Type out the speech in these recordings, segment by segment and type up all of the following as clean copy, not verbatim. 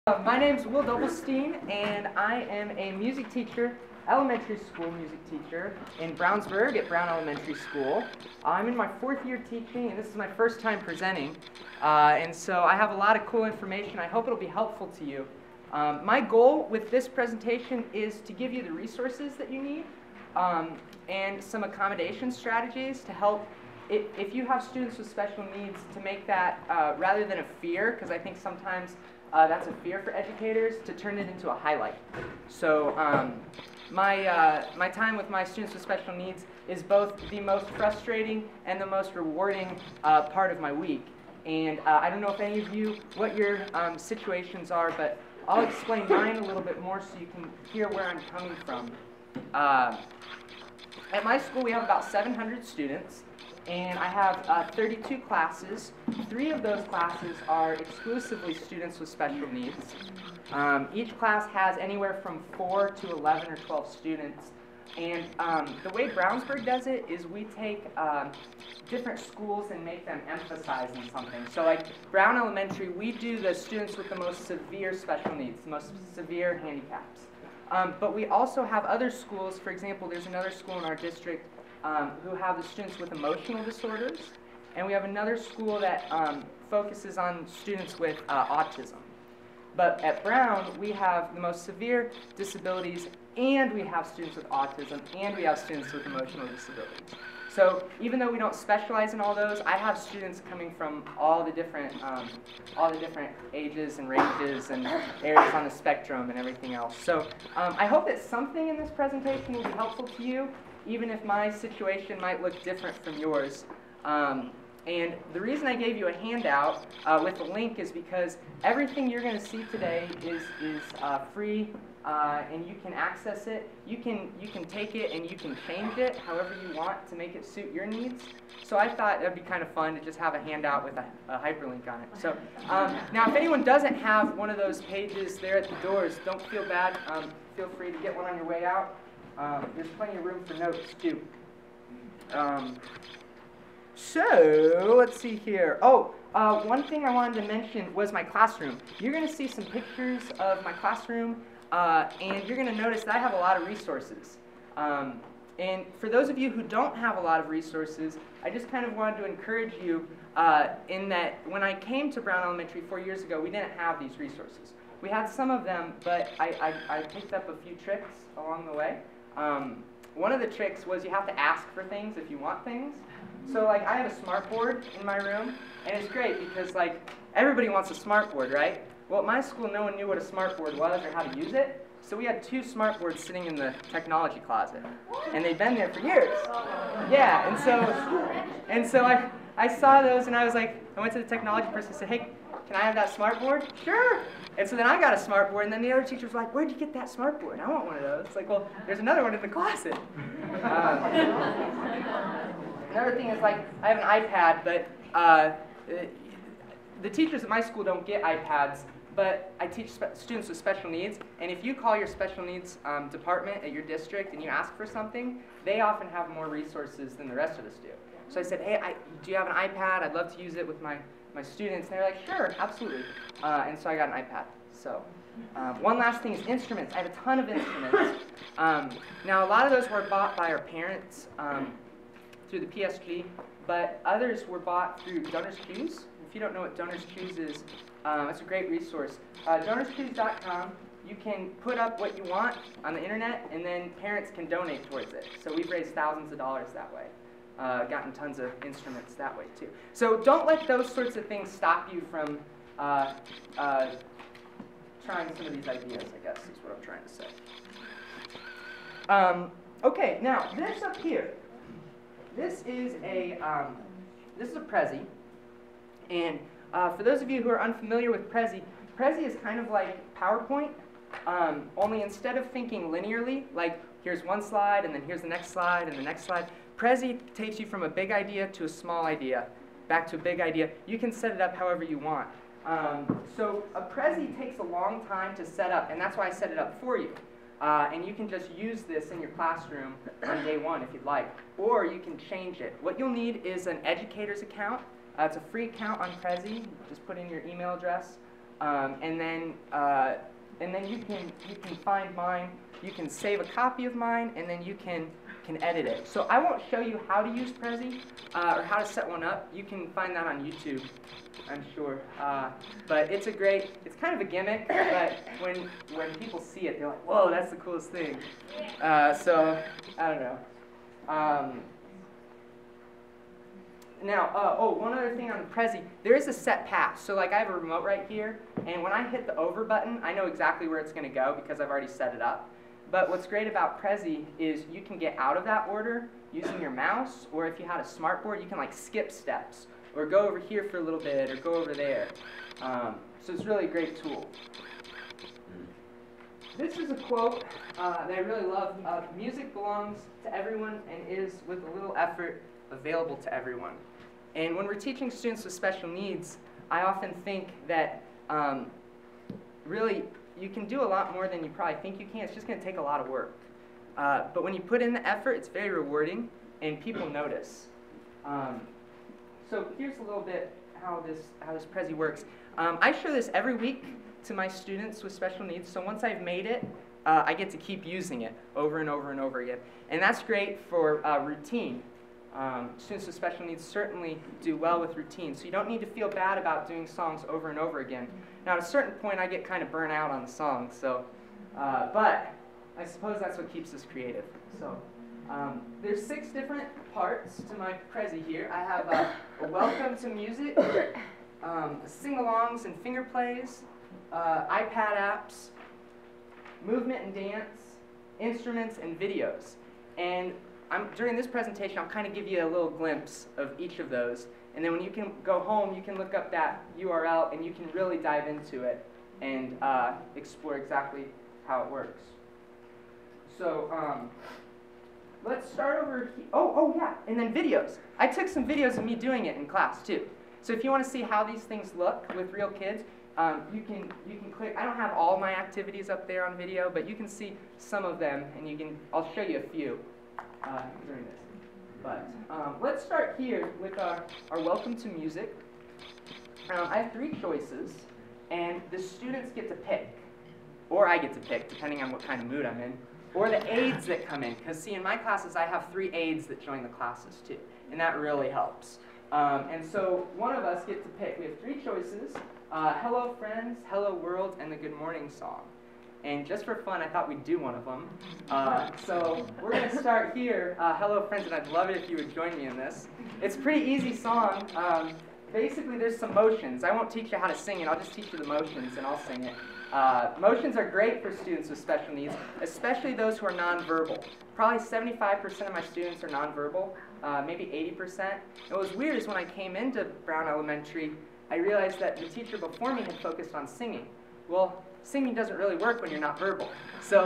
My name's Will Doublestein, and I am a music teacher, elementary school music teacher in Brownsburg at Brown Elementary School. I'm in my 4th year teaching, and this is my first time presenting, and so I have a lot of cool information. I hope it'll be helpful to you. My goal with this presentation is to give you the resources that you need and some accommodation strategies to help if you have students with special needs, to make that rather than a fear, because I think sometimes that's a fear for educators, to turn it into a highlight. So my time with my students with special needs is both the most frustrating and the most rewarding part of my week. And I don't know if any of you, what your situations are, but I'll explain mine a little bit more so you can hear where I'm coming from. At my school, we have about 700 students. And I have 32 classes. 3 of those classes are exclusively students with special needs. Each class has anywhere from 4 to 11 or 12 students. And the way Brownsburg does it is we take different schools and make them emphasize on something. So like Brown Elementary, we do the students with the most severe special needs, the most severe handicaps. But we also have other schools. For example, there's another school in our district who have the students with emotional disorders, and we have another school that focuses on students with autism. But at Brown, we have the most severe disabilities, and we have students with autism, and we have students with emotional disabilities. So even though we don't specialize in all those, I have students coming from all the different ages and ranges and areas on the spectrum and everything else. So I hope that something in this presentation will be helpful to you, even if my situation might look different from yours. And the reason I gave you a handout with a link is because everything you're going to see today is free, and you can access it. You can take it and you can change it however you want to make it suit your needs. So I thought that'd be kind of fun to just have a handout with a hyperlink on it. So now, if anyone doesn't have one of those pages there at the doors, don't feel bad. Feel free to get one on your way out. There's plenty of room for notes, too. So, let's see here. Oh, one thing I wanted to mention was my classroom. You're going to see some pictures of my classroom, and you're going to notice that I have a lot of resources. And for those of you who don't have a lot of resources, I just kind of wanted to encourage you in that when I came to Brown Elementary 4 years ago, we didn't have these resources. We had some of them, but I picked up a few tricks along the way. One of the tricks was you have to ask for things if you want things. So like I have a smart board in my room, and it's great because like everybody wants a smart board, right? Well, at my school, no one knew what a smart board was or how to use it. So we had 2 smart boards sitting in the technology closet, and they've been there for years. Yeah, and so I saw those, and I was like, I went to the technology person and said, hey, can I have that smart board? Sure. And so then I got a smart board, and then the other teacher was like, where'd you get that smart board? I want one of those. It's like, well, there's another one in the closet. Another thing is, like, I have an iPad, but the teachers at my school don't get iPads, but I teach students with special needs, and if you call your special needs department at your district and you ask for something, they often have more resources than the rest of us do. So I said, hey, do you have an iPad? I'd love to use it with my students. And they're like, sure, absolutely. And so I got an iPad. So one last thing is instruments. I have a ton of instruments. Now, a lot of those were bought by our parents through the PSG, but others were bought through Donors Choose. If you don't know what Donors Choose is, it's a great resource. DonorsChoose.com, you can put up what you want on the internet, and then parents can donate towards it. So we've raised thousands of dollars that way. Gotten tons of instruments that way too. So don't let those sorts of things stop you from trying some of these ideas, I guess is what I'm trying to say. Okay, now this up here, this is a Prezi, and for those of you who are unfamiliar with Prezi is kind of like PowerPoint, only instead of thinking linearly, like here's one slide and then here's the next slide and the next slide, Prezi takes you from a big idea to a small idea, back to a big idea. You can set it up however you want. So a Prezi takes a long time to set up, and that's why I set it up for you. And you can just use this in your classroom on day 1 if you'd like, or you can change it. What you'll need is an educator's account. It's a free account on Prezi. Just put in your email address. and then you can find mine. You can save a copy of mine, and then you can edit it. So I won't show you how to use Prezi or how to set one up. You can find that on YouTube, I'm sure. But it's kind of a gimmick, but when people see it, they're like, whoa, that's the coolest thing. So, I don't know. Now, one other thing on the Prezi, there is a set path. So like I have a remote right here, and when I hit the over button, I know exactly where it's going to go because I've already set it up. But what's great about Prezi is you can get out of that order using your mouse, or if you had a smartboard, you can like skip steps, or go over here for a little bit, or go over there. So it's really a great tool. This is a quote that I really love. Music belongs to everyone and is, with a little effort, available to everyone. And when we're teaching students with special needs, I often think that really you can do a lot more than you probably think you can. It's just going to take a lot of work. But when you put in the effort, it's very rewarding, and people notice. So here's a little bit how this Prezi works. I show this every week to my students with special needs. So once I've made it, I get to keep using it over and over and over again. And that's great for routine. Students with special needs certainly do well with routine, so you don't need to feel bad about doing songs over and over again. Now, at a certain point, I get kind of burnt out on the songs, so, but I suppose that's what keeps us creative. So, there's 6 different parts to my Prezi here. I have a welcome to music, sing-alongs and finger plays, iPad apps, movement and dance, instruments, and videos. And during this presentation, I'll kind of give you a little glimpse of each of those. And then when you can go home, you can look up that URL and you can really dive into it and explore exactly how it works. So let's start over here. Oh yeah, and then videos. I took some videos of me doing it in class too. So if you want to see how these things look with real kids, you can click. I don't have all my activities up there on video, but you can see some of them, and I'll show you a few during this. But let's start here with our welcome to music. I have 3 choices, and the students get to pick, or I get to pick, depending on what kind of mood I'm in, or the aides that come in. Because see, in my classes, I have 3 aides that join the classes too, and that really helps. And so one of us gets to pick. We have 3 choices: Hello Friends, Hello World, and the Good Morning Song. And just for fun, I thought we'd do one of them. So we're going to start here, Hello Friends, and I'd love it if you would join me in this. It's a pretty easy song. Basically, there's some motions. I won't teach you how to sing it. I'll just teach you the motions, and I'll sing it. Motions are great for students with special needs, especially those who are nonverbal. Probably 75% of my students are nonverbal, maybe 80%. And what was weird is when I came into Brown Elementary, I realized that the teacher before me had focused on singing. Well, singing doesn't really work when you're not verbal. So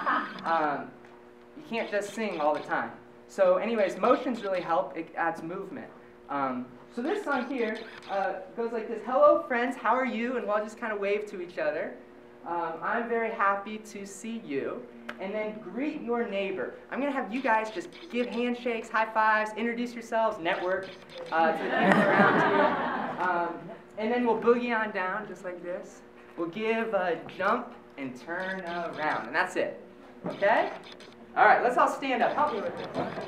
you can't just sing all the time. So anyways, motions really help. It adds movement. So this song here goes like this: Hello friends, how are you? And we'll just kind of wave to each other. I'm very happy to see you. And then greet your neighbor. I'm going to have you guys just give handshakes, high fives, introduce yourselves, network to the people around you. And then we'll boogie on down just like this. We'll give a jump and turn around, and that's it. Okay? All right, let's all stand up. Help me with this.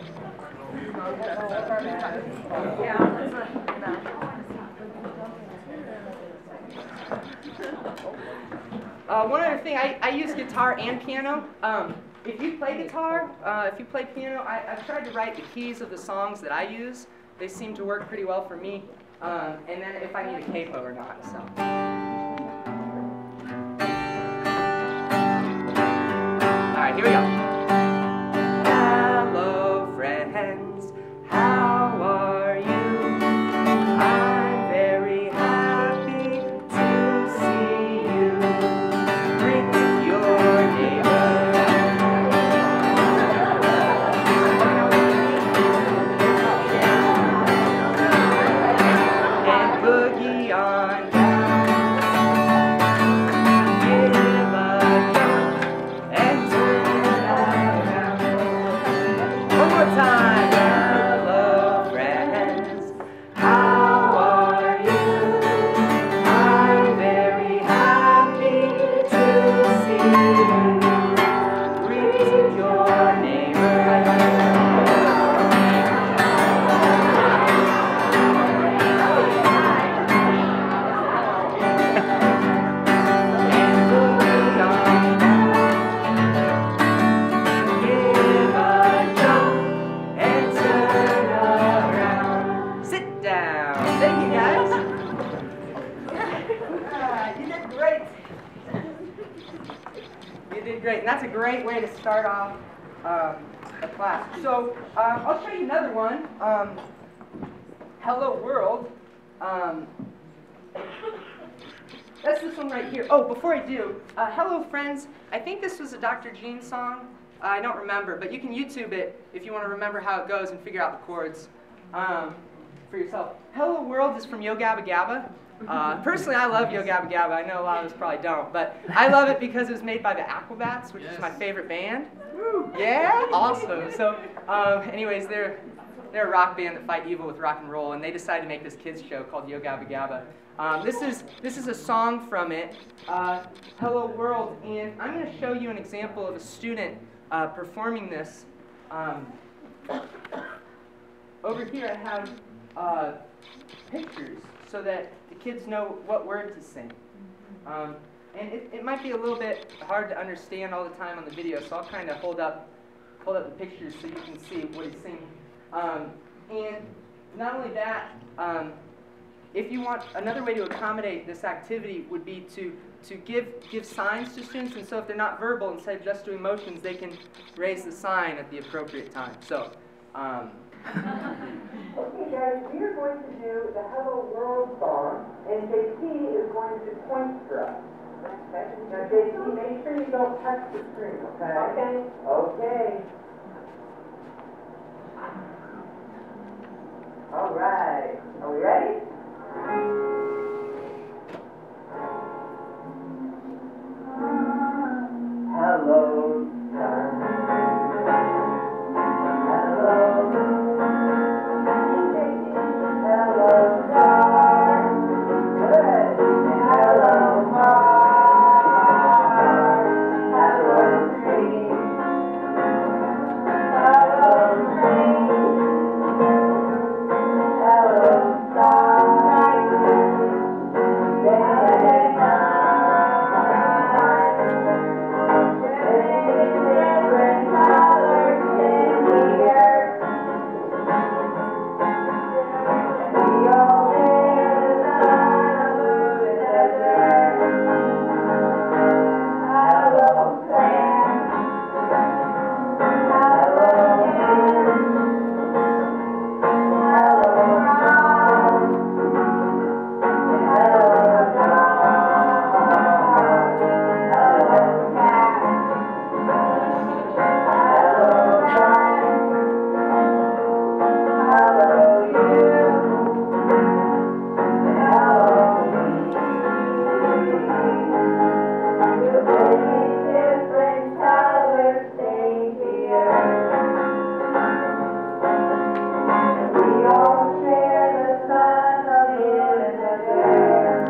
One other thing, I use guitar and piano. If you play guitar, if you play piano, I've tried to write the keys of the songs that I use. They seem to work pretty well for me. And then if I need a capo or not. So. Alright, here we go. Hello, friends. How are you? I'm very happy to see you. Greet your neighbor. And boogie on down. Give a jump and turn did great, and that's a great way to start off a class. So I'll show you another one. Hello World. That's this one right here. Oh, before I do, Hello Friends. I think this was a Dr. Jean song. I don't remember, but you can YouTube it if you want to remember how it goes and figure out the chords for yourself. Hello World is from Yo Gabba Gabba. Personally, I love Yo Gabba Gabba. I know a lot of us probably don't, but I love it because it was made by the Aquabats, which is my favorite band. Yeah, awesome. So, anyways, they're a rock band that fight evil with rock and roll, and they decided to make this kids show called Yo Gabba Gabba. This is a song from it, Hello World, and I'm going to show you an example of a student performing this. Over here I have pictures so that the kids know what word to sing. And it might be a little bit hard to understand all the time on the video, so I'll kind of hold up the pictures so you can see what he's singing. And not only that, if you want, another way to accommodate this activity would be to give signs to students, and so if they're not verbal, instead of just doing motions, they can raise the sign at the appropriate time. So, Okay guys, we are going to do the Hello World song, and JT is going to point for us. Okay? Now JT, make sure you don't touch the screen, okay? Okay. Okay. All right. Are we ready? Hello, sun. Hello. Hello, star. Good. Hello, Mars. Hello, tree. Hello, tree. Hello, star. Day and night. Different colors in the earth. We all live on a desert. Hello, plant. Hello, man. Hello, mom. Hello, dog. Hello, cat. Hello, guys. Hello, you. Hello, me. Different colors stained the earth. We all share the sun, the moon, and the dirt.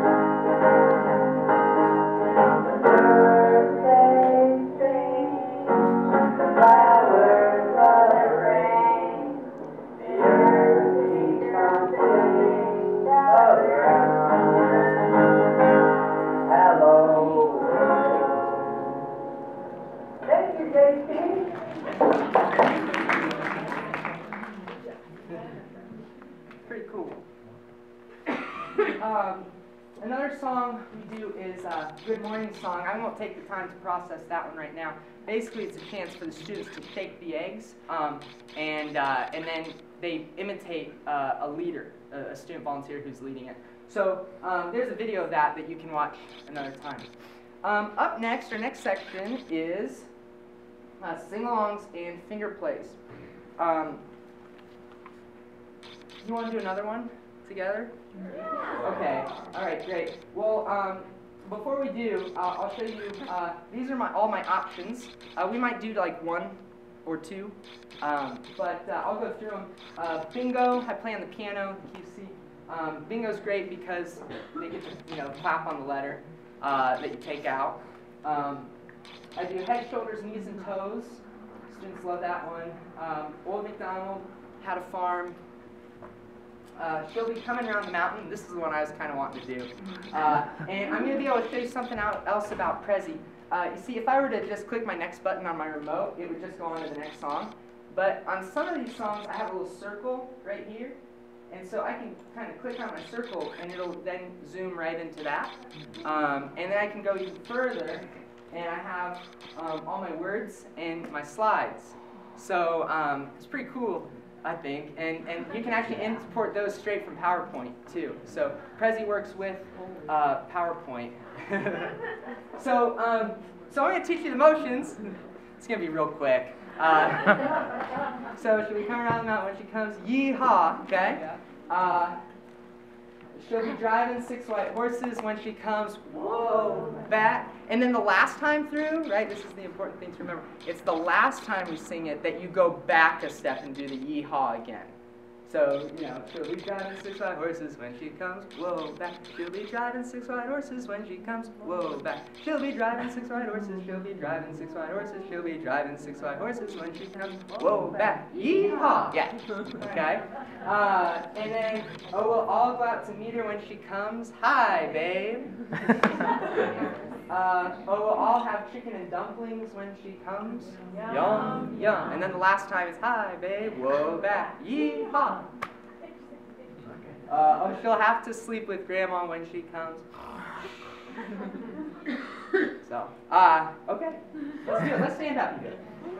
The birds they sing, the flowers color rain, the earth becomes living, the ground. Hello. Thank you, JT. pretty cool. Another song we do is Good Morning Song. I won't take the time to process that one right now. Basically, it's a chance for the students to shake the eggs, and then they imitate a leader, a student volunteer who's leading it. So there's a video of that you can watch another time. Up next, our next section is sing-alongs and finger plays. You want to do another one together? Okay. All right. Great. Well, before we do, I'll show you. These are all my options. We might do like one or two, but I'll go through them. Bingo. I play on the piano. QC. Bingo's great because they get to clap on the letter that you take out. I do head, shoulders, knees, and toes. Students love that one. Old MacDonald Had a Farm. She'll be coming around the mountain. This is the one I was kind of wanting to do. And I'm going to be able to show you something else about Prezi. You see, if I were to just click my next button on my remote, it would just go on to the next song. But on some of these songs, I have a little circle right here. And so I can kind of click on my circle, and it'll then zoom right into that. And then I can go even further and I have all my words and my slides. So it's pretty cool, I think, and you can actually import those straight from PowerPoint too. So Prezi works with PowerPoint. So I'm going to teach you the motions. It's going to be real quick. So should we come around the mountain when she comes? Yeehaw, okay? She'll be driving 6 white horses when she comes. Whoa, back. And then the last time through, right? This is the important thing to remember. It's the last time we sing it that you go back a step and do the yeehaw again. So, you know, she'll be driving 6 white horses when she comes, whoa, back. She'll be driving 6 white horses when she comes, whoa, back. She'll be driving 6 white horses, she'll be driving 6 white horses, she'll be driving 6 white horses when she comes, whoa, back. Yeehaw! Yeah, okay. And then, oh, we'll all go out to meet her when she comes, hi, babe. We'll all have chicken and dumplings when she comes. Yum, yum. And then the last time is, hi, babe, whoa, back, yeehaw. She'll have to sleep with grandma when she comes. So, okay. Let's do it. Let's stand up and do it.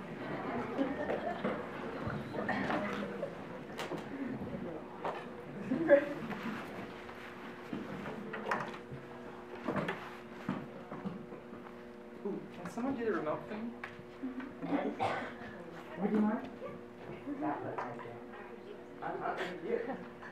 Ooh, can someone do the remote thing? What do you want? That right there. Thank you.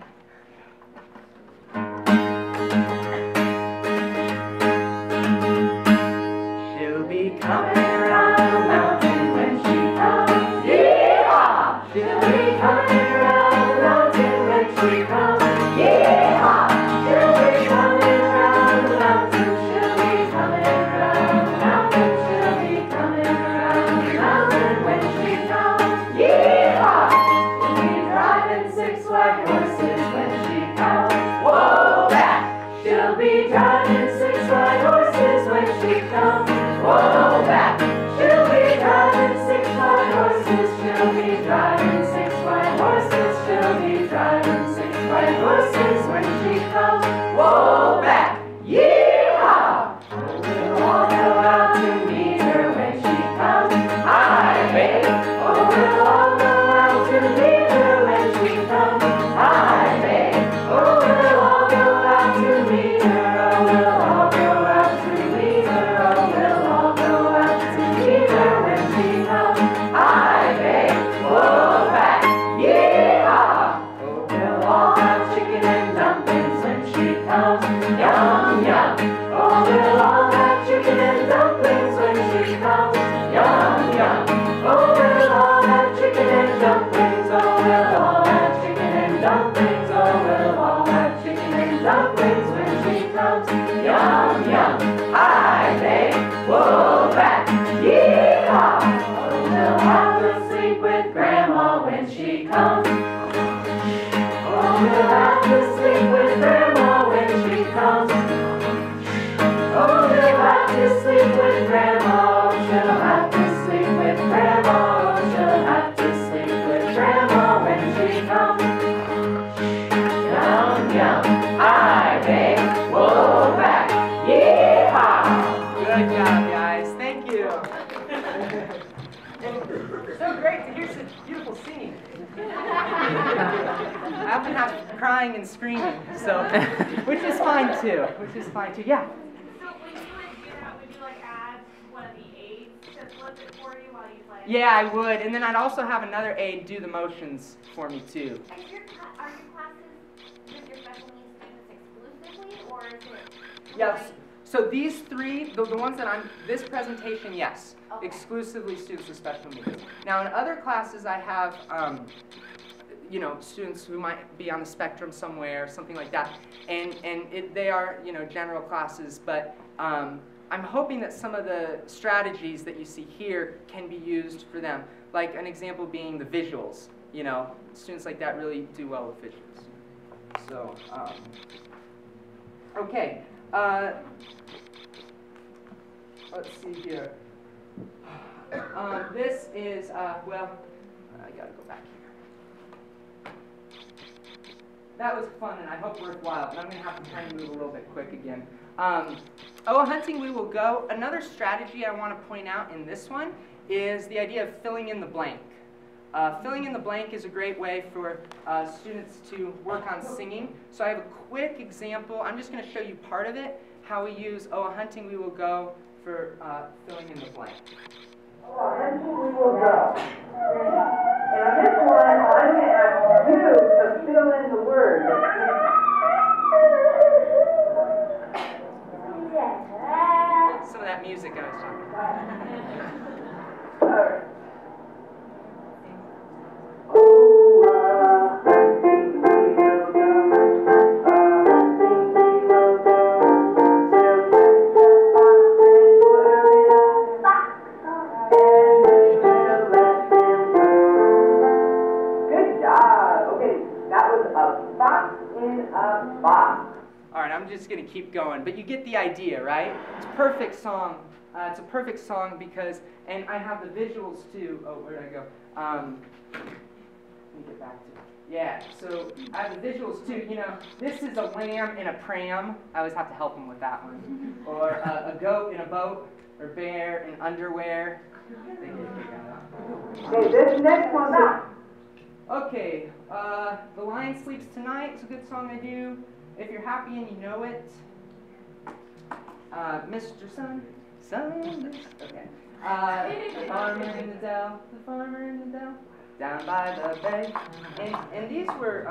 She'll be coming around the mountain when she comes. Yeehaw! She'll be coming around the mountain when she comes. Yeehaw! She'll be coming around the mountain. She'll be coming around the mountain. She'll be coming around the mountain when she comes. Yeehaw! She'll be driving 6 white horses when she comes. Whoa, back! She'll be driving 6 white horses when she comes. Whoa, back! She'll be driving 6 white horses. She'll be driving 6 white horses. She'll be driving 6 white horses when she comes. Whoa, back! Yeehaw! We'll all go out to meet her when she comes. Hi, babe! Oh, we'll all go out to meet her when she comes. Hi, babe! Oh, we'll all go out to meet her. Oh, we'll all go out to meet her. Oh, we'll all go out to meet her when she comes. Hi, babe! Whoa, back! Yeehaw! Oh, we'll all have chicken and dumplings when she comes. Yum, yum! Oh, we'll all have chicken and dumplings when she comes. Yum, yum! Oh, we'll all have chicken and dumplings. Oh, we'll all have chicken and dumplings. Oh, we'll all have chicken and dumplings when she comes. Yum, yum! Hi, babe! Whoa, back! Yeehaw! Oh, we'll have to sleep with grandma when she comes. Oh, we'll have to sleep with grandma when she comes. Oh, we'll have to sleep with grandma. She'll have to sleep with grandma. She'll have to sleep with grandma when she comes. Yum, yum. Hi, babe. Whoa, back. Yeehaw. Good job, guys. Thank you. So great to hear such beautiful singing. I often have crying and screaming, so which is fine too. Yeah. So when you would do that, would you like add one of the aides to flip it for you while you play? Yeah, I would, and then I'd also have another aide do the motions for me too. Are your classes with your special needs students exclusively, or is it? Yes. So these three, the ones that this presentation, yes, Okay. exclusively students with special needs. Now in other classes I have, you know, students who might be on the spectrum somewhere, something like that, and they are, you know, general classes, but I'm hoping that some of the strategies that you see here can be used for them. Like an example being the visuals, you know, students like that really do well with visuals. So, okay. Let's see here. This is, well, I gotta go back here. That was fun and I hope worthwhile, but I'm gonna have to kind of move a little bit quick again. Oh, hunting we will go. Another strategy I want to point out in this one is the idea of filling in the blank. Filling in the blank is a great way for students to work on singing. So I have a quick example. I'm just going to show you part of it, how we use "Oh, hunting we will go" for filling in the blank. Oh, hunting we will go. Now this one, I'm going to ask you to fill in the word. Some of that music I was talking about. All right. I'm just going to keep going, but you get the idea, right? It's a perfect song. It's a perfect song because, and I have the visuals too. Oh, where did I go? Let me get back to it. Yeah, so I have the visuals too. You know, this is a lamb in a pram. I always have to help them with that one. Or a goat in a boat, or bear in underwear. They get a kick out of that. Okay, this next one's up. Okay, The Lion Sleeps Tonight. It's a good song I do. If you're happy and you know it. Mr. Sun. Okay. The farmer in the dell, down by the bay. And these were,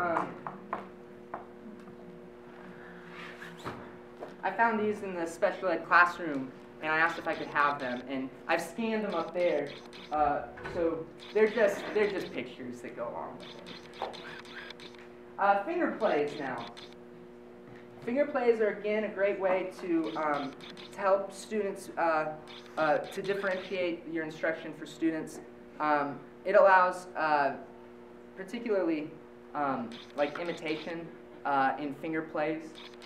I found these in the special ed classroom, and I asked if I could have them, and I've scanned them up there. So they're just pictures that go along with it. Finger plays now. Finger plays are, again, a great way to help students, to differentiate your instruction for students. It allows, particularly, like imitation in finger plays.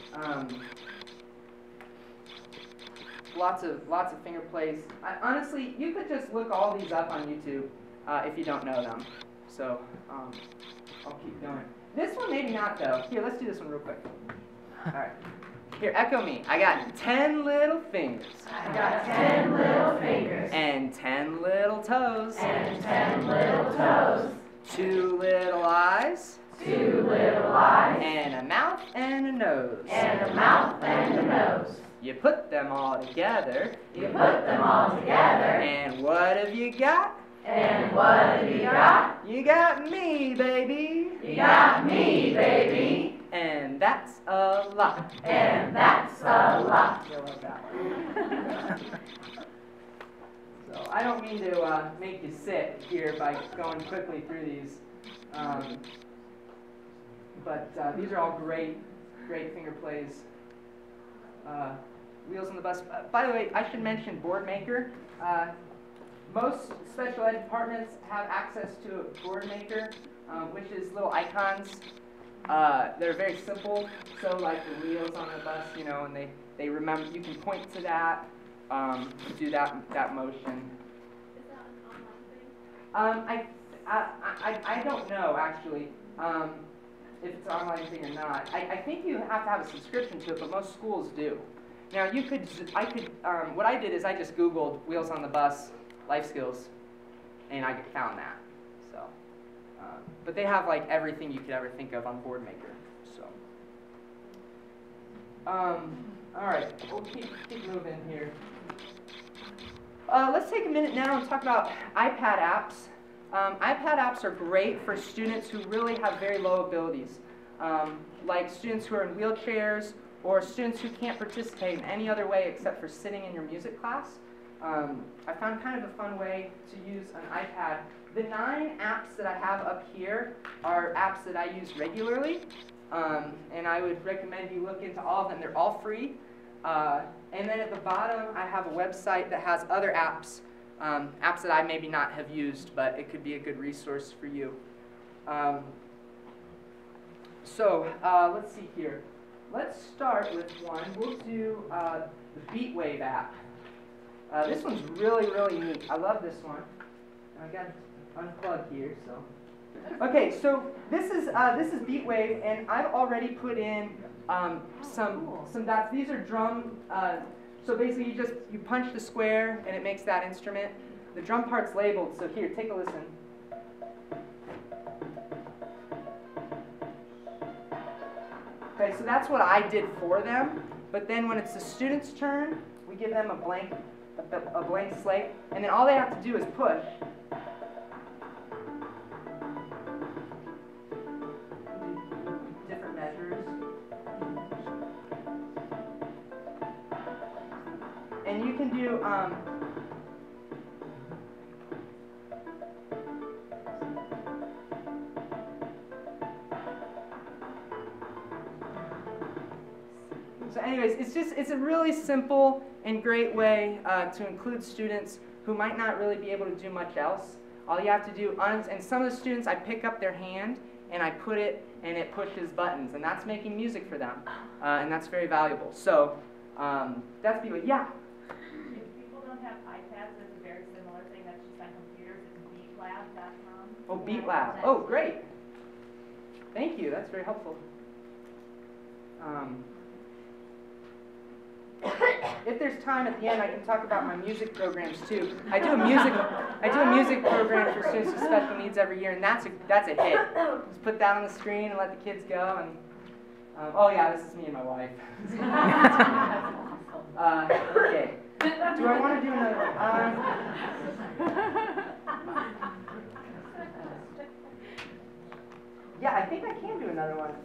Lots of finger plays. Honestly, you could just look all these up on YouTube if you don't know them. So I'll keep going. This one maybe not though. Here, let's do this one real quick. All right. Here, echo me. I got 10 little fingers. I got 10 little fingers. And 10 little toes. And 10 little toes. 2 little eyes. 2 little eyes. And a mouth and a nose. And a mouth and a nose. You put them all together. You put them all together. And what have you got? And what have you got? You got me, baby. You got me, baby. And that's a lot. And that's a lot. I love that one. So I don't mean to make you sit here by going quickly through these, but these are all great finger plays. Wheels on the Bus. By the way, I should mention Board Maker. Most special ed departments have access to a Board Maker, which is little icons. They're very simple, so like the wheels on the bus, you know, and they remember, you can point to that, do that motion. Is that an online thing? I don't know actually if it's an online thing or not. I think you have to have a subscription to it, but most schools do. Now what I did is I just Googled Wheels on the Bus life skills, and I found that. So, but they have like everything you could ever think of on Board Maker. So, all right, we'll keep moving here. Let's take a minute now and talk about iPad apps. iPad apps are great for students who really have very low abilities, like students who are in wheelchairs or students who can't participate in any other way except for sitting in your music class. I found kind of a fun way to use an iPad. The 9 apps that I have up here are apps that I use regularly, and I would recommend you look into all of them. They're all free. And then at the bottom, I have a website that has other apps, apps that I maybe not have used, but it could be a good resource for you. Let's see here. Let's start with one. We'll do the BeatWave app. This one's really, really neat. I love this one. I got to unplug here, so. Okay, so this is BeatWave, and I've already put in some dots. These are drum. So basically, you punch the square and it makes that instrument. The drum part's labeled. So here, take a listen. Okay, so that's what I did for them. But then when it's the student's turn, we give them a blank slate, and then all they have to do is push. Different measures. And you can do so anyways, it's a really simple and great way to include students who might not really be able to do much else. All you have to do, and some of the students, I pick up their hand and I put it, and it pushes buttons, and that's making music for them, and that's very valuable. So that's the way, yeah? If people don't have iPads, there's a very similar thing that's just on computers. It's beatlab.com. Oh, BeatLab. Oh, great. Thank you. That's very helpful. If there's time at the end, I can talk about my music programs too. I do a music program for students with special needs every year, and that's a hit. Just put that on the screen and let the kids go. And oh yeah, this is me and my wife. Okay. Do I want to do another one? Yeah, I think I can do another one.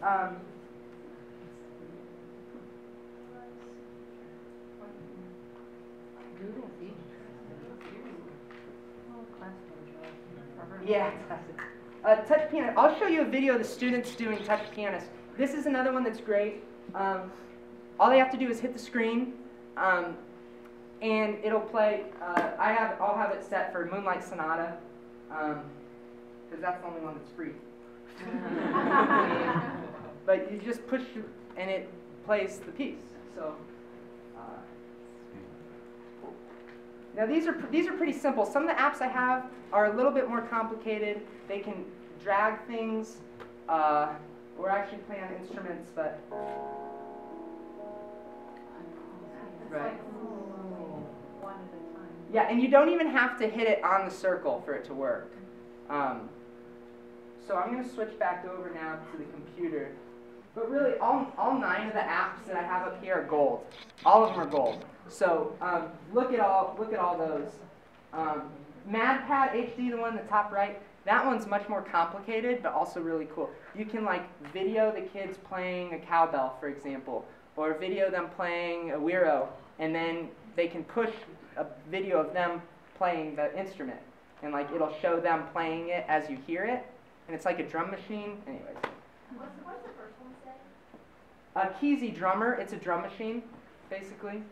Yeah, touch piano. I'll show you a video of the students doing touch pianist. This is another one that's great. All they have to do is hit the screen, and it'll play. I'll have it set for Moonlight Sonata, because that's the only one that's free. But you just push, and it plays the piece. So. Now these are pretty simple. Some of the apps I have are a little bit more complicated. They can drag things. We're actually playing on instruments, but right. One at a time. Yeah, and you don't even have to hit it on the circle for it to work. So I'm going to switch back over now to the computer. But really, all 9 of the apps that I have up here are gold. All of them are gold. So look at all those. MadPad HD, the one in the top right, that one's much more complicated, but also really cool. You can like video the kids playing a cowbell, for example, or video them playing a güiro, and then they can push a video of them playing the instrument, and like it'll show them playing it as you hear it, and it's like a drum machine. Anyways. What's the first one say? Keezy Drummer. It's a drum machine, basically.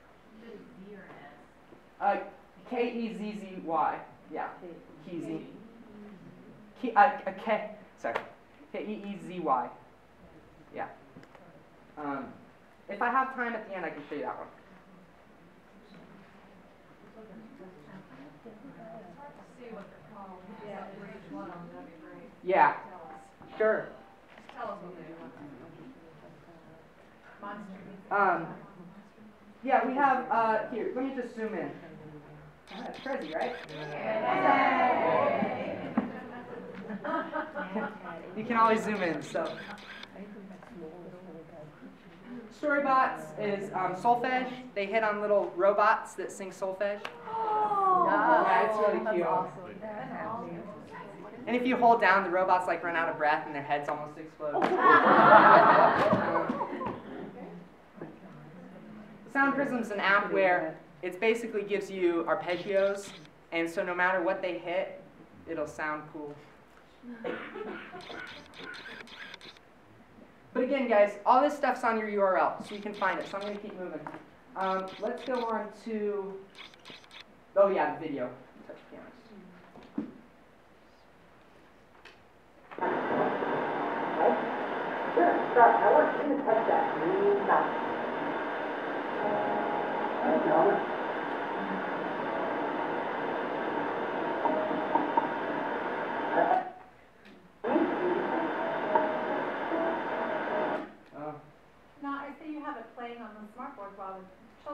K-E-Z-Z-Y. Yeah, Keezy. Sorry. K-E-E-Z-Y. Yeah. If I have time at the end, I can show you that one. See what they're called. Yeah, for each one of them, that'd be great. Yeah. Sure. Tell us what they do. Monster. Yeah, we have, here, let me just zoom in. That's crazy, right? You can always zoom in, so. Storybots is solfege. They hit on little robots that sing solfege. Oh, yeah, it's really cute. And if you hold down, the robots like run out of breath and their heads almost explode. Sound Prism's an app where it basically gives you arpeggios, and so no matter what they hit, it'll sound cool. But again, guys, all this stuff's on your URL, so you can find it. So I'm going to keep moving. Let's go on to, oh yeah, the video. Touch pianist. Sure, start. I want you to touch that. Stop.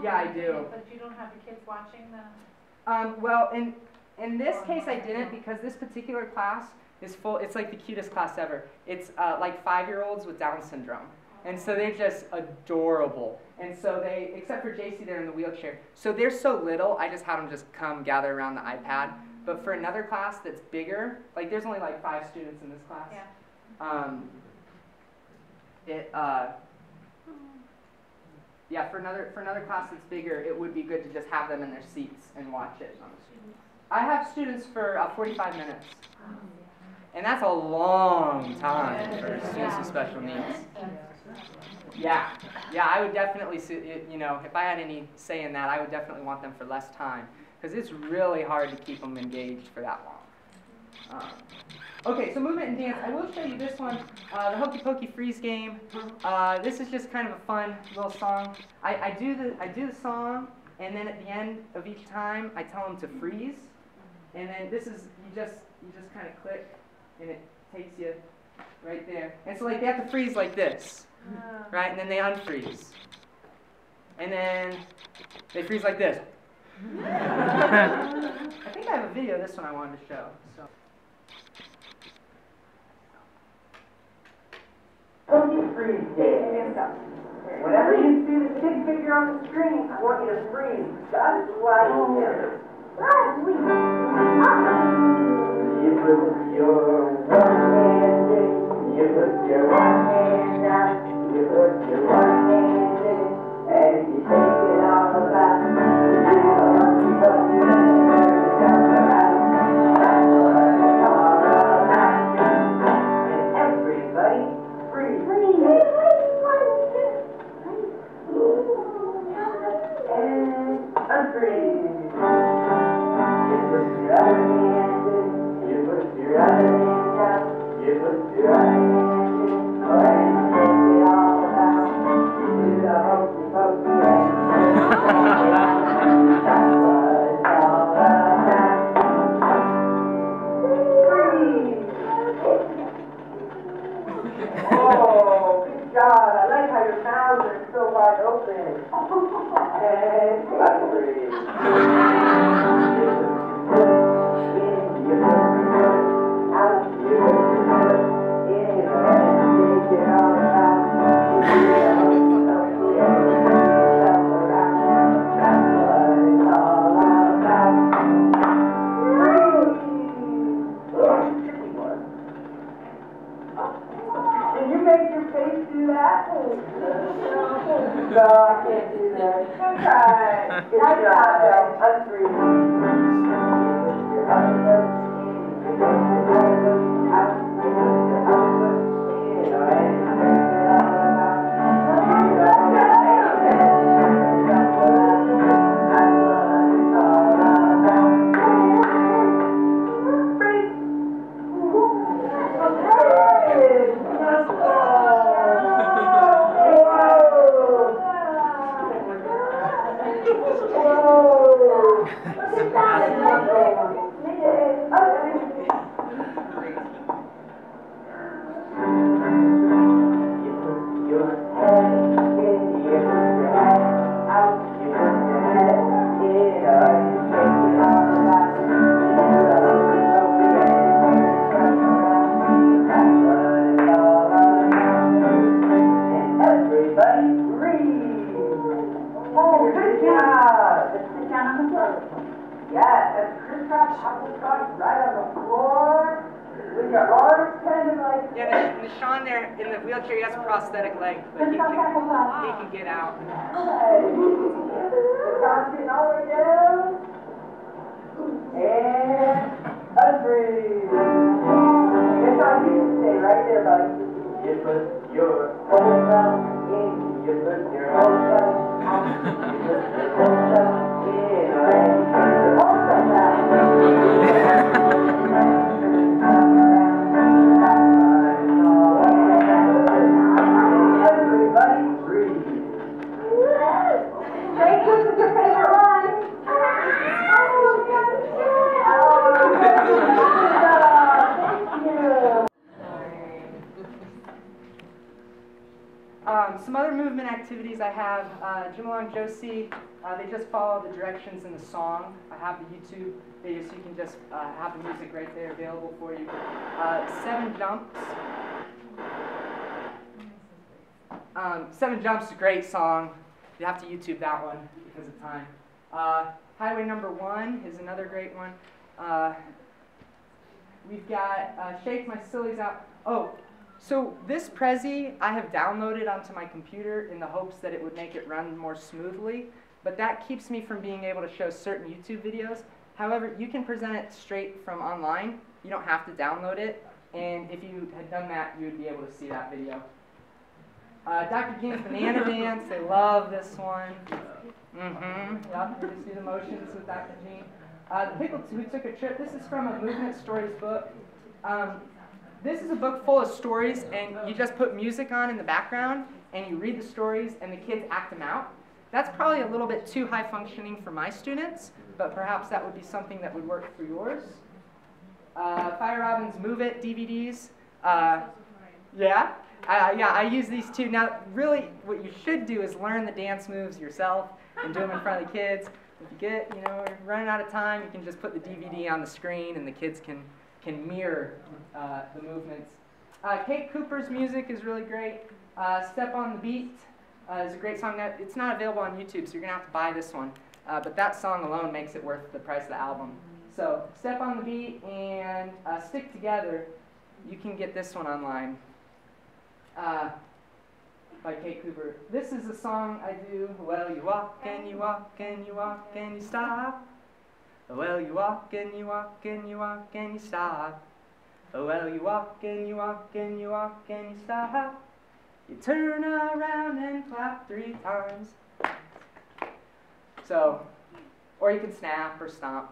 Yeah, I do. But you don't have the kids watching the? Well, in this case I didn't, because this particular class is full. It's like the cutest class ever. It's like 5-year-olds with Down syndrome. And so they're just adorable. And so they, except for JC, they're in the wheelchair. So they're so little, I just had them just come gather around the iPad. But for another class that's bigger, like there's only like 5 students in this class. Yeah. Yeah, for another class that's bigger, it would be good to just have them in their seats and watch it on the screen. I have students for 45 minutes. And that's a long time for students with special needs. Yeah, I would definitely, you know, if I had any say in that, I would definitely want them for less time, because it's really hard to keep them engaged for that long. Okay, so movement and dance. I will show you this one, the Hokey Pokey Freeze game. This is just kind of a fun little song. I do the song, and then at the end of each time, I tell them to freeze. And then this is, you just kind of click, and it takes you right there. And so like they have to freeze like this, right? And then they unfreeze. And then they freeze like this. I think I have a video of this one I wanted to show. So. Pokey freeze game. Whenever you see the stick figure on the screen, I want you to freeze just like this. You put your one hand in, you put your one hand out, you put your one hand in, and you shake it all about. You jump around, that's what it's all about. And everybody freeze. And unfreeze. You put your other hand in, you put your other hand out, you put your other hand in, and you shake it all about. You do the hokey pokey and that's what it's all about. Freeze! Oh, good job. I like how your mouths are so wide open. And unfreeze. Did you make your face do that? No, I can't do that. Okay. Good job, though. Unfreeze. Your other foot in, your other foot out, your other foot in, and shake it all about. Sean there in the wheelchair, he has a prosthetic leg, but he can get out. Sean's getting all the way down. And unfreeze. Guess how you stay right there, buddy. You put your whole self in, you put your whole self out, you put your whole self in, and you put your whole self out. Some other movement activities I have, Jim Along Josie They just follow the directions in the song. I have the YouTube video, so you can just have the music right there available for you. 7 Jumps. 7 Jumps is a great song. You have to YouTube that one because of time. Highway Number 1 is another great one. We've got Shake My Sillies Out. Oh, so this Prezi I have downloaded onto my computer in the hopes that it would make it run more smoothly, but that keeps me from being able to show certain YouTube videos. However, you can present it straight from online. You don't have to download it, and if you had done that, you would be able to see that video. Dr. Jean's Banana Dance, they love this one. Yep, we just do the motions with Dr. Jean. The Pickle Who Took a Trip, this is from a Movement Stories book. This is a book full of stories, and you just put music on in the background, and you read the stories, and the kids act them out. That's probably a little bit too high functioning for my students, but perhaps that would be something that would work for yours. Fire Robin's Move It DVDs. Yeah, I use these too. Now, really, what you should do is learn the dance moves yourself and do them in front of the kids. If you get, you're running out of time, you can just put the DVD on the screen and the kids can mirror the movements. Kate Cooper's music is really great. Step on the Beat is a great song. It's not available on YouTube, so you're going to have to buy this one. But that song alone makes it worth the price of the album. So Step on the Beat and Stick Together, you can get this one online. By Kate Cooper. This is a song I do. Well, you walk and you walk and you walk and you stop. Well, you walk and you walk and you walk and you stop. Well, you walk and you walk and you walk and you stop. You turn around and clap 3 times. So, or you can snap or stomp.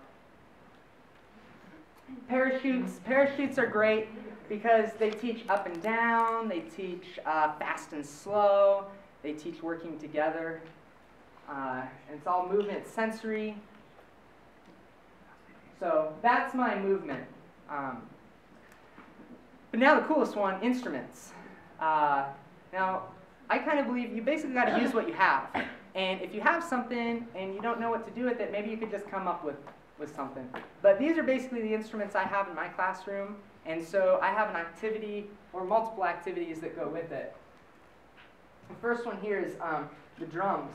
Parachutes. Parachutes are great because they teach up and down, they teach fast and slow, they teach working together. And it's all movement sensory. So that's my movement. But now the coolest one, instruments. Now, I kind of believe you basically got to use what you have. And if you have something and you don't know what to do with it, maybe you could just come up with something. But these are basically the instruments I have in my classroom. And so I have an activity or multiple activities that go with it. The first one here is the drums.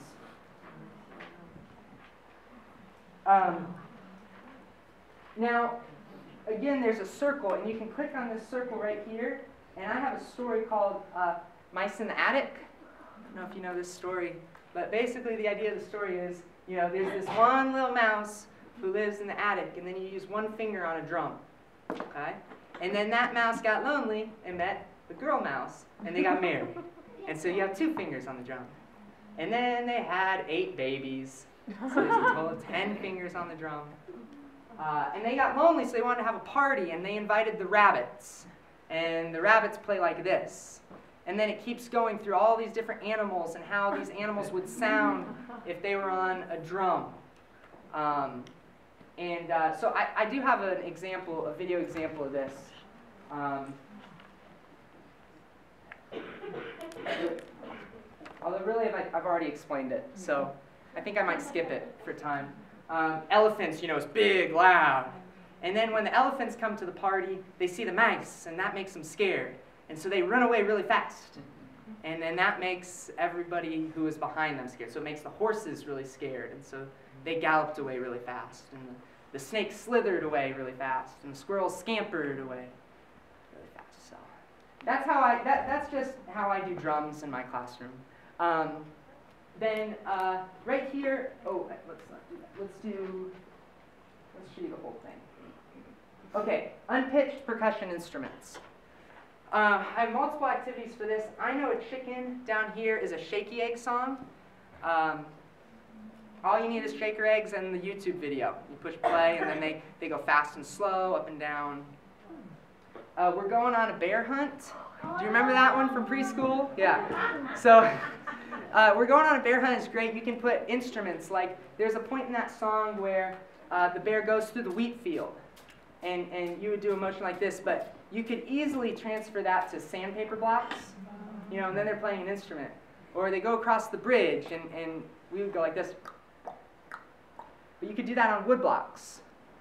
Now, again, there's a circle, and you can click on this circle right here. And I have a story called Mice in the Attic. I don't know if you know this story, but basically the idea of the story is, there's this one little mouse who lives in the attic, and then you use one finger on a drum, okay? And then that mouse got lonely and met the girl mouse, and they got married. And so you have 2 fingers on the drum. And then they had 8 babies, so there's a total of 10 fingers on the drum. And they got lonely, so they wanted to have a party, and they invited the rabbits. And the rabbits play like this. And then it keeps going through all these different animals and how these animals would sound if they were on a drum. So I do have an example, a video example of this. Although really I've already explained it, so I think I might skip it for time. Elephants, it's big, loud. And then when the elephants come to the party, they see the mice, and that makes them scared. And so they run away really fast. And then that makes everybody who is behind them scared. So it makes the horses really scared. And so they galloped away really fast. And the snake slithered away really fast. And the squirrels scampered away really fast. So that's how that's just how I do drums in my classroom. Then right here, let's not do that. Let's show you the whole thing. Okay, unpitched percussion instruments. I have multiple activities for this. I Know a Chicken down here is a shaky egg song. All you need is shaker eggs and the YouTube video. You push play and then they go fast and slow, up and down. We're going on a bear hunt. Do you remember that one from preschool? Yeah. So we're going on a bear hunt. It's great. You can put instruments. Like there's a point in that song where the bear goes through the wheat field. And you would do a motion like this, but you could easily transfer that to sandpaper blocks, and then they're playing an instrument. Or they go across the bridge, and we would go like this. But you could do that on wood blocks.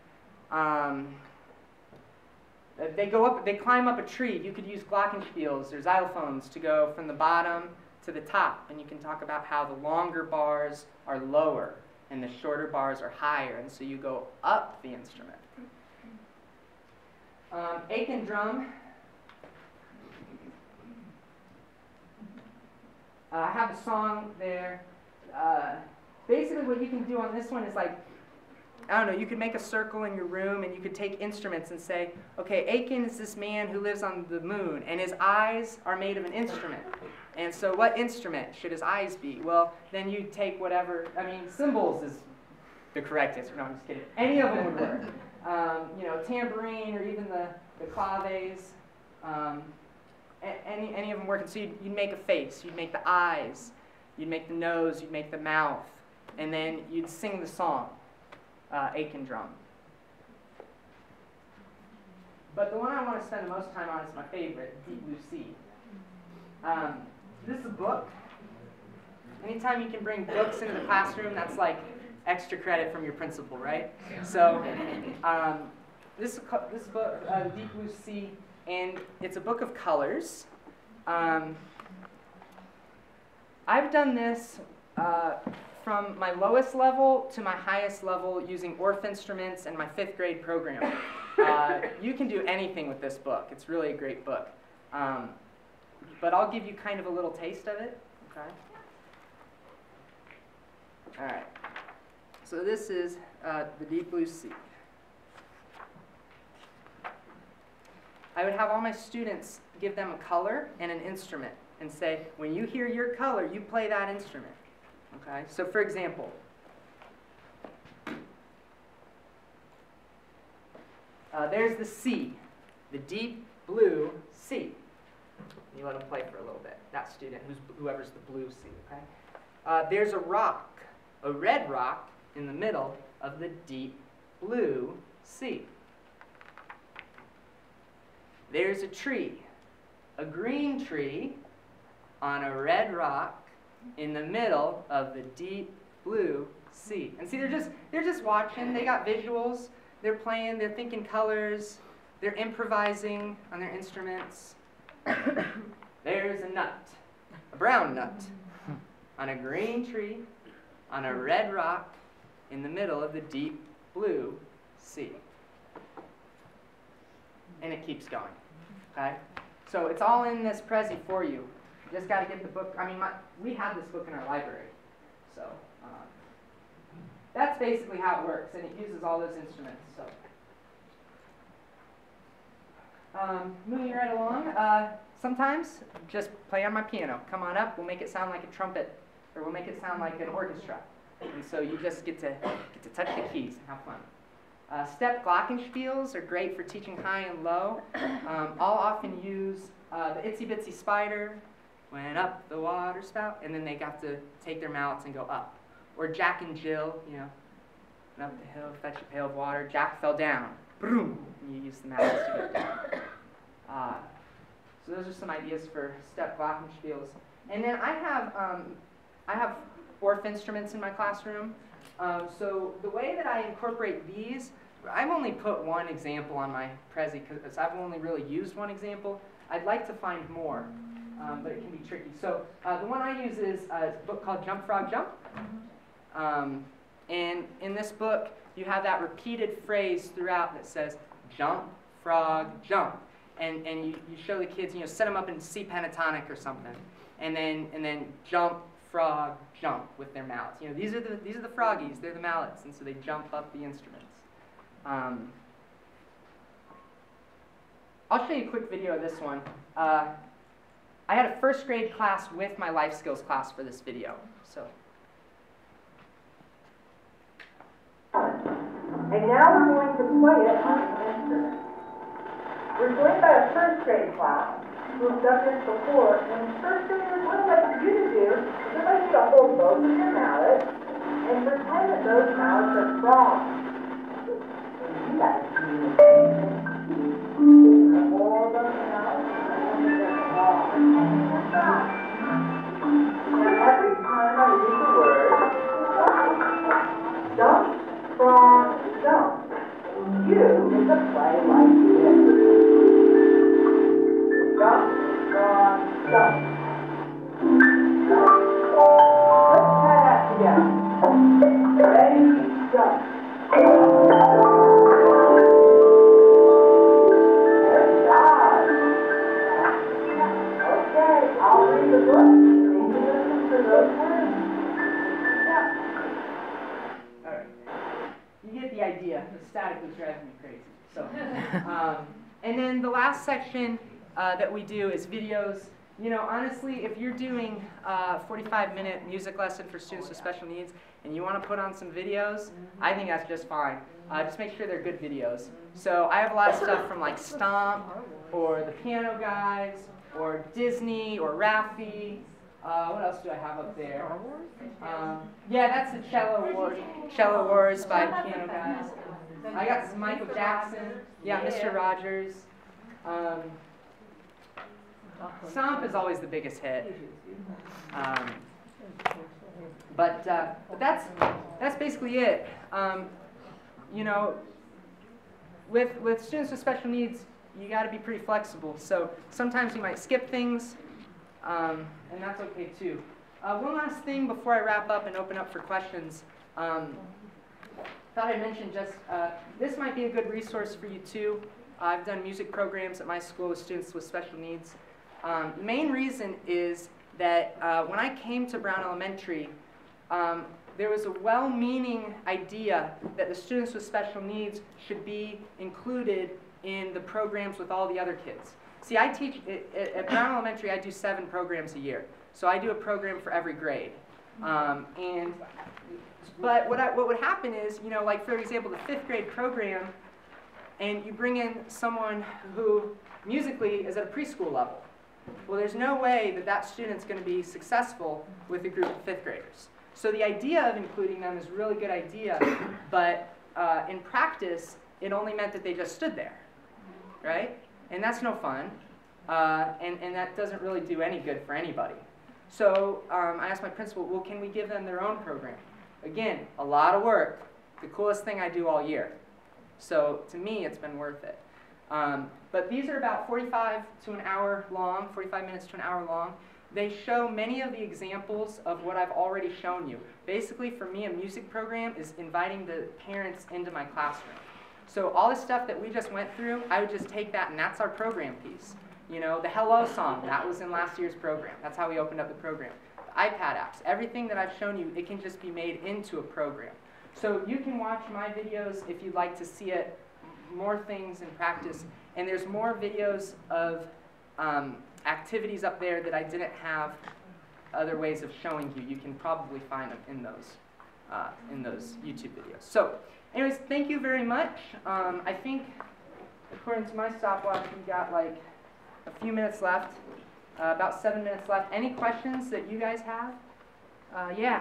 They climb up a tree. You could use glockenspiels or xylophones to go from the bottom to the top, and you can talk about how the longer bars are lower and the shorter bars are higher, and so you go up the instrument. Aiken drum. I have a song there. Basically what you can do on this one is like, I don't know, you could make a circle in your room and you could take instruments and say, okay, Aiken is this man who lives on the moon and his eyes are made of an instrument. And so what instrument should his eyes be? Well, then you take whatever, I mean, cymbals is the correct answer. No, I'm just kidding. Any of them would work. You know, tambourine or even the claves. Any of them work. And so you'd make a face, you'd make the eyes, you'd make the nose, you'd make the mouth, and then you'd sing the song, Aiken drum. But the one I want to spend the most time on is my favorite, Deep Blue Sea. This is a book. Anytime you can bring books into the classroom, that's like extra credit from your principal, right? So this book, Deep Blue Sea, and it's a book of colors. I've done this from my lowest level to my highest level using Orff instruments and my 5th grade program. You can do anything with this book. It's really a great book. But I'll give you kind of a little taste of it. Okay. All right. So this is the Deep Blue Sea. I would have all my students give them a color and an instrument and say, when you hear your color, you play that instrument. Okay? So for example, there's the sea, the deep blue sea. You let them play for a little bit, that student, whoever's the blue sea. Okay? There's a rock, a red rock, in the middle of the deep blue sea. There's a tree, a green tree on a red rock in the middle of the deep blue sea. And see, they're just watching. They got visuals. They're playing. They're thinking colors. They're improvising on their instruments. There's a nut, a brown nut, on a green tree on a red rock in the middle of the deep blue sea. And it keeps going. Okay? So it's all in this Prezi for you. You just got to get the book. I mean, we have this book in our library. So that's basically how it works, and it uses all those instruments. So moving right along, sometimes just play on my piano. Come on up. We'll make it sound like a trumpet, or we'll make it sound like an orchestra. And so you just get to touch the keys and have fun. Step glockenspiels are great for teaching high and low. I'll often use the Itsy Bitsy Spider, went up the water spout, and then they got to take their mallets and go up. Or Jack and Jill, you know, went up the hill, fetch a pail of water, Jack fell down, boom, and you use the mallets to go down. So those are some ideas for step glockenspiels. And then I have Orff instruments in my classroom. So the way that I incorporate these, I've only put one example on my Prezi because I've only really used one example. I'd like to find more, but it can be tricky. So the one I use is a book called Jump Frog Jump. And in this book, you have that repeated phrase throughout that says, jump, frog, jump. And you show the kids, you know, set them up in C pentatonic or something. And then jump, frog, jump with their mallets. You know, these are the froggies, they're the mallets, and so they jump up the instruments. I'll show you a quick video of this one. I had a 1st grade class with my life skills class for this video. So. And now we're going to play it on an instrument. We're joined by a 1st grade class who've done this before, and the first thing what I'd like you to do is I'd like you to hold both of your mallets and pretend that those mallets are frogs. You guys hold those mallets and they're frogs. And every time I use the word jump, going to play like this. Jump, draw, jump. Let's try that together. Ready, jump. Good job. Okay, I'll read the book. And you listen to those words. All right. You get the idea. The static was driving me crazy. So, and then the last section that we do is videos. You know, honestly, if you're doing a 45-minute music lesson for students with special needs and you want to put on some videos, I think that's just fine. Just make sure they're good videos. So I have a lot of stuff from like Stomp or the Piano Guys or Disney or Raffi. What else do I have up there? Yeah, that's the Cello Wars by the Piano Guys. I got some Michael Jackson. Yeah, Mr. Rogers. Stomp is always the biggest hit. But that's basically it. You know, with students with special needs, you got to be pretty flexible. So sometimes you might skip things, and that's okay too. One last thing before I wrap up and open up for questions. Thought I'd mention just, this might be a good resource for you too. I've done music programs at my school with students with special needs. The main reason is that when I came to Brown Elementary, there was a well-meaning idea that the students with special needs should be included in the programs with all the other kids. See, I teach, at Brown Elementary, I do 7 programs a year. So I do a program for every grade. But what would happen is, you know, like for example, the 5th grade program, and you bring in someone who musically is at a preschool level. Well, there's no way that that student's going to be successful with a group of 5th graders. So the idea of including them is a really good idea, but in practice, it only meant that they just stood there, right? And that's no fun, and that doesn't really do any good for anybody. So I asked my principal, well, can we give them their own program? Again, a lot of work, the coolest thing I do all year. So to me, it's been worth it. But these are about 45 to an hour long, 45 minutes to an hour long. They show many of the examples of what I've already shown you. Basically, for me, a music program is inviting the parents into my classroom. So all the stuff that we just went through, I would just take that, and that's our program piece. You know, the Hello song, that was in last year's program. That's how we opened up the program. The iPad apps, everything that I've shown you, it can just be made into a program. So you can watch my videos if you'd like to see it, more things in practice. And there's more videos of activities up there that I didn't have other ways of showing you. You can probably find them in those YouTube videos. So anyways, thank you very much. I think, according to my stopwatch, we've got like a few minutes left, about 7 minutes left. Any questions that you guys have? Yeah.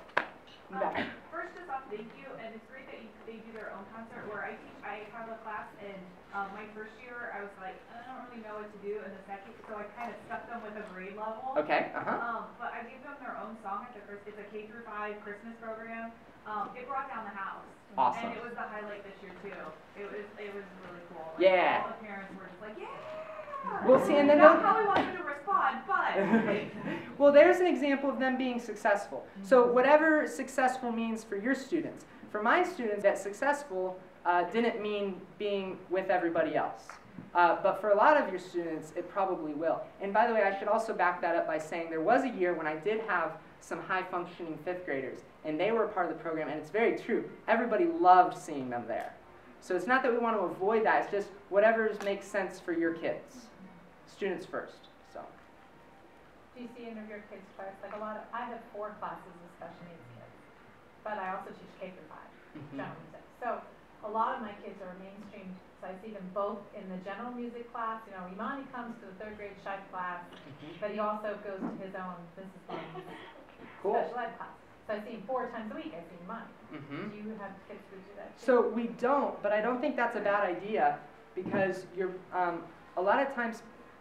First, just off, thank you, and it's great that they do their own concert. Where I teach, I have a class, and my first year, I was like, I don't really know what to do, and the second, so I kind of stuck them with a grade level. Okay. But I gave them their own song at the first. It's a K through 5 Christmas program. It brought down the house. Awesome. And it was the highlight this year too. It was really cool. Like, Yeah. All the parents were just like, yeah. We'll see, and then not how we wanted to respond, but. Well, there's an example of them being successful. So whatever successful means for your students. For my students, that successful didn't mean being with everybody else. But for a lot of your students, it probably will. And by the way, I should also back that up by saying there was a year when I did have some high-functioning 5th graders, and they were a part of the program, and it's very true. Everybody loved seeing them there. So it's not that we want to avoid that, it's just whatever makes sense for your kids. Students first, so. Do you see any of your kids' class? Like I have 4 classes of special needs kids, but I also teach K through 5, general music. So a lot of my kids are mainstream, so I see them both in the general music class. You know, Imani comes to the 3rd grade Shive class, but he also goes to his own, this is fun, special ed class. So I see him 4 times a week, I see Imani. Do you have kids who do that too? So we don't, but I don't think that's a bad idea, because you're, a lot of times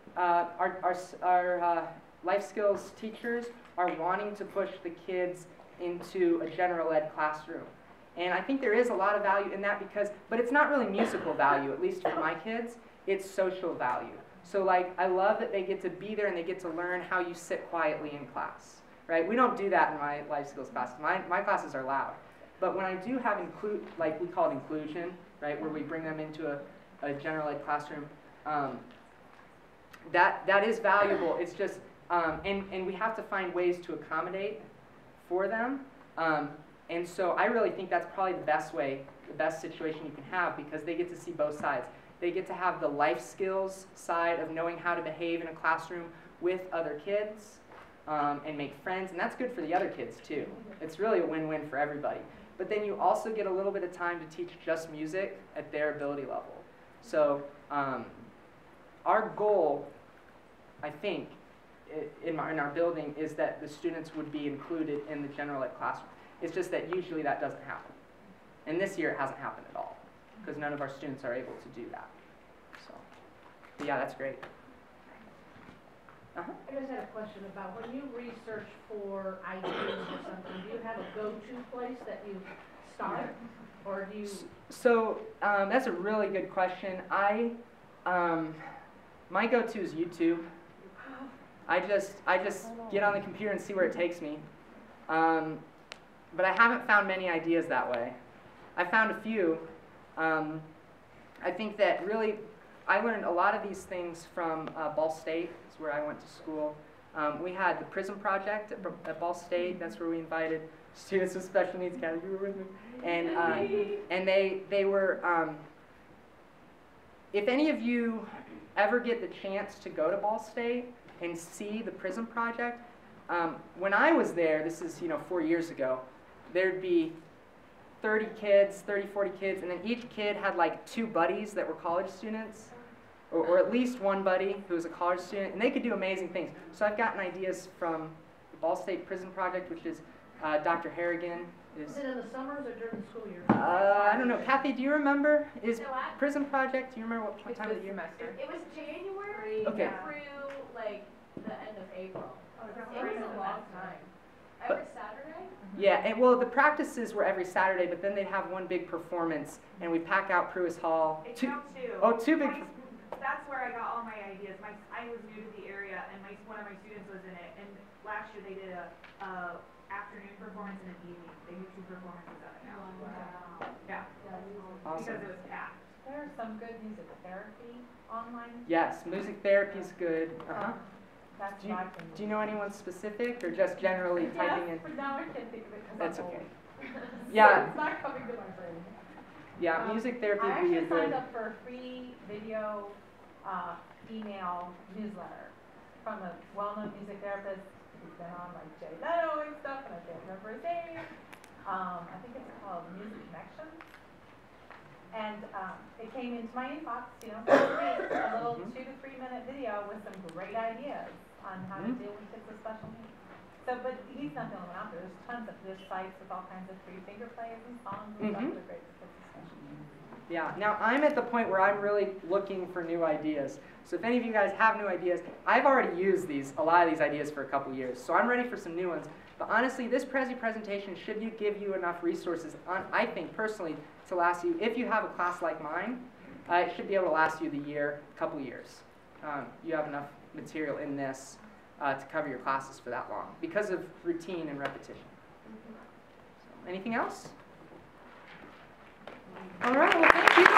our life skills teachers are wanting to push the kids into a general ed classroom. And I think there is a lot of value in that but it's not really musical value, at least for my kids. It's social value. So like, I love that they get to be there and they get to learn how you sit quietly in class, right? We don't do that in my life skills classes. My classes are loud. But when I do have like we call it inclusion, right, where we bring them into a general ed classroom, that is valuable. It's just, and we have to find ways to accommodate for them. And so I really think that's probably the best situation you can have, because they get to see both sides. They get to have the life skills side of knowing how to behave in a classroom with other kids and make friends, and that's good for the other kids too. It's really a win-win for everybody. But then you also get a little bit of time to teach just music at their ability level. So our goal, I think, in our building is that the students would be included in the general ed classroom. It's just that usually that doesn't happen. And this year it hasn't happened at all, because none of our students are able to do that. So, but yeah, that's great. I just had a question about when you research for ideas or something, do you have a go-to place that you start, or do you? So that's a really good question. My go-to is YouTube. I just get on the computer and see where it takes me. But I haven't found many ideas that way. I found a few. I think that really, I learned a lot of these things from Ball State. It's where I went to school. We had the PRISM project at Ball State. That's where we invited students with special needs. Kathy, you were with me. And they were. If any of you ever get the chance to go to Ball State and see the PRISM project, when I was there, this is 4 years ago, there'd be 30 kids, 30, 40 kids, and then each kid had like 2 buddies that were college students, or at least one buddy who was a college student, and they could do amazing things. So I've gotten ideas from the Ball State PRISM project, which is Dr. Harrigan. Is it in the summers or during the school year? I don't know. Kathy, do you remember? Is PRISM project, do you remember what time of the year? It was January Okay. through like the end of April. Oh, It was a long time. Every Saturday? Yeah, and well, the practices were every Saturday, but then they'd have one big performance, and we'd pack out Pruis Hall. It counts too. Oh, 2 big. That's where I got all my ideas. I was new to the area, and one of my students was in it. And last year they did a afternoon performance and an evening. They do 2 performances of it now. Wow. Yeah. Awesome. Because it was packed. There's some good music therapy online. Yes, music therapy is good. That's Do you, what I can do you know anyone specific, or just generally typing in? Yes, but now I can't think of it because That's I'm okay. old. Yeah. It's not coming to my brain. Yeah, music therapy I would be a actually signed good. up for a free video email newsletter from a well-known music therapist who's been on like Jay Leno and stuff, and I can't remember his name. I think it's called Music Connection. And it came into my inbox, for free, a little 2 to 3 minute video with some great ideas on how to deal with kids with special needs. So, but he's not the only one out there. There's tons of sites with all kinds of free finger plays and songs and stuff that are great for kids with special needs. Yeah, now I'm at the point where I'm really looking for new ideas. So if any of you guys have new ideas, I've already used a lot of these ideas for a couple years, so I'm ready for some new ones. But honestly, this presentation should give you enough resources, I think personally, to last you, if you have a class like mine, it should be able to last you a couple years. You have enough material in this to cover your classes for that long because of routine and repetition. So, anything else? All right, well, thank you.